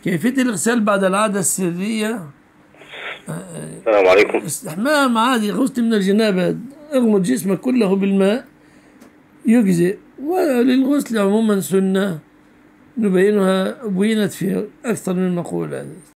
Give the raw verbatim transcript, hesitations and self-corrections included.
كيفية الإغسال بعد العادة السرية؟ السلام عليكم. استحمام عادي، غسل من الجنابة، اغمض جسمك كله بالماء يجزئ. وللغسل عموما سنة نبينها بينت في أكثر من مقولة.